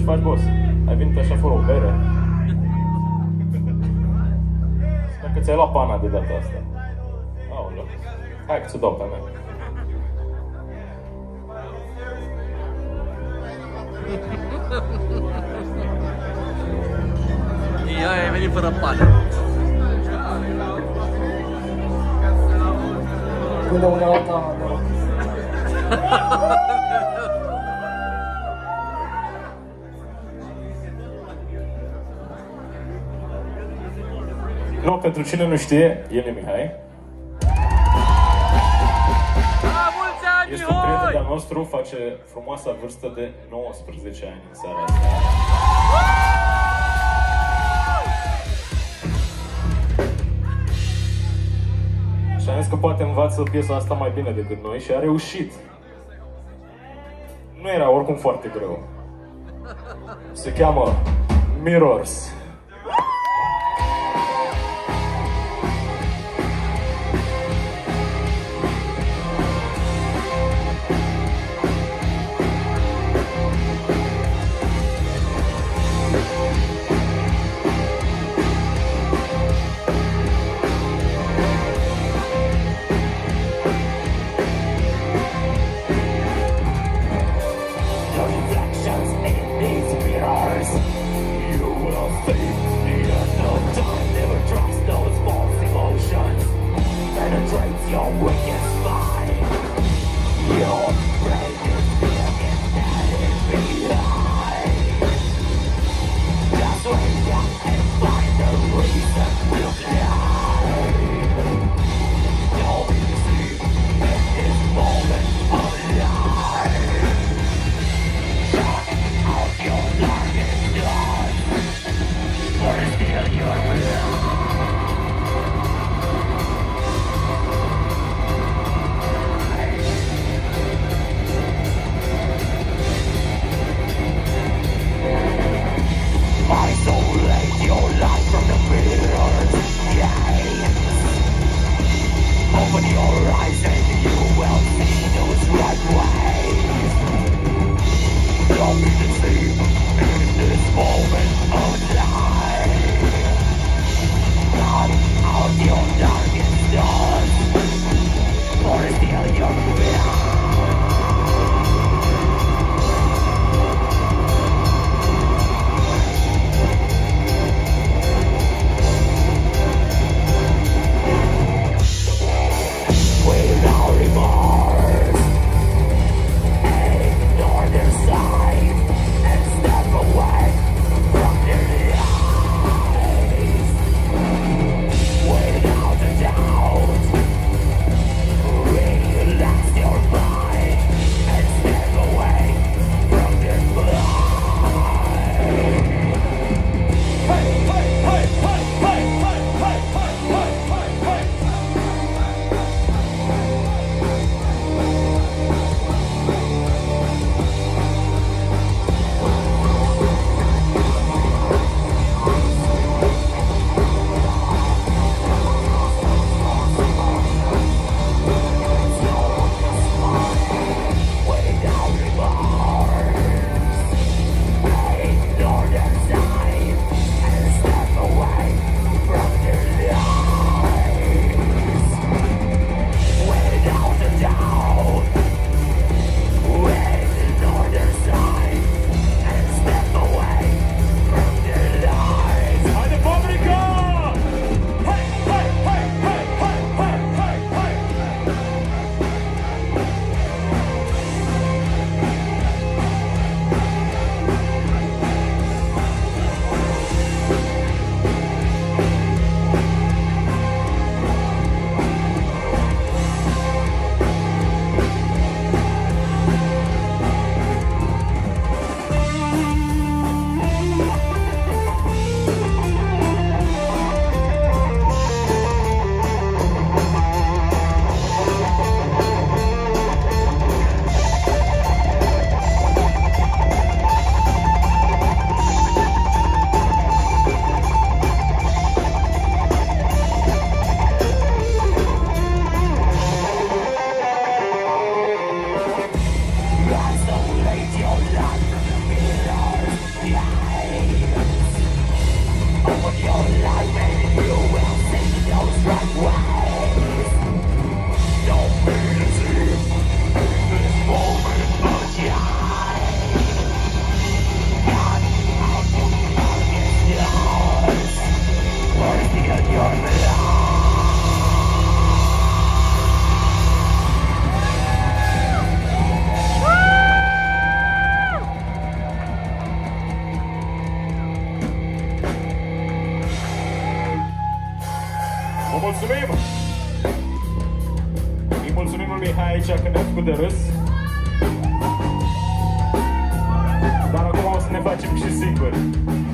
faci, boss? Ai venit așa fără o bere? Sper că ți-ai luat pana de data asta. Aoleu. Hai că ți-o dau pe mea. Ia, ai venit fără pană. Până una alta, noroc. Nu, pentru cine nu știe, el e Mihai. Este un prieten de-al nostru, face frumoasa vârstă de 19 ani în seara asta. Și am zis că poate învață piesa asta mai bine decât noi și a reușit. Nu era oricum foarte greu. Se cheamă Mirrors. Your reflections in these mirrors, you will see aici când ne-am făcut de râs. Dar acum o să ne facem și singuri.